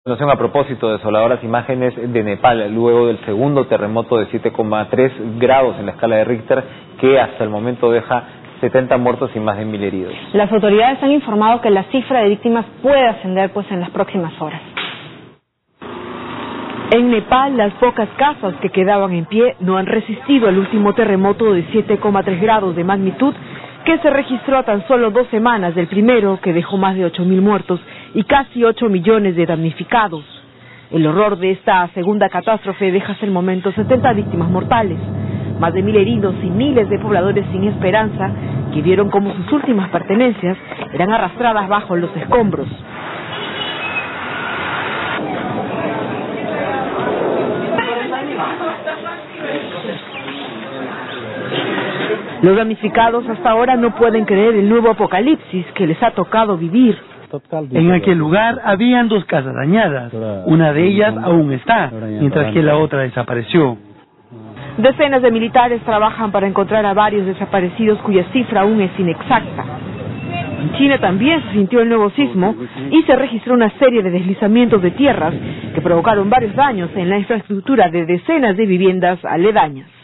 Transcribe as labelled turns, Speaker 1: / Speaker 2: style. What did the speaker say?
Speaker 1: A propósito de desoladoras imágenes de Nepal, luego del segundo terremoto de 7,3 grados en la escala de Richter, que hasta el momento deja 70 muertos y más de 1000 heridos.
Speaker 2: Las autoridades han informado que la cifra de víctimas puede ascender en las próximas horas.
Speaker 3: En Nepal, las pocas casas que quedaban en pie no han resistido al último terremoto de 7,3 grados de magnitud que se registró a tan solo 2 semanas del primero, que dejó más de 8000 muertos y casi 8 millones de damnificados. El horror de esta segunda catástrofe deja hasta el momento 70 víctimas mortales, más de 1000 heridos y miles de pobladores sin esperanza que vieron cómo sus últimas pertenencias eran arrastradas bajo los escombros. Los damnificados hasta ahora no pueden creer el nuevo apocalipsis que les ha tocado vivir.
Speaker 4: En aquel lugar habían 2 casas dañadas, una de ellas aún está, mientras que la otra desapareció.
Speaker 3: Decenas de militares trabajan para encontrar a varios desaparecidos cuya cifra aún es inexacta. En China también se sintió el nuevo sismo y se registró una serie de deslizamientos de tierras que provocaron varios daños en la infraestructura de decenas de viviendas aledañas.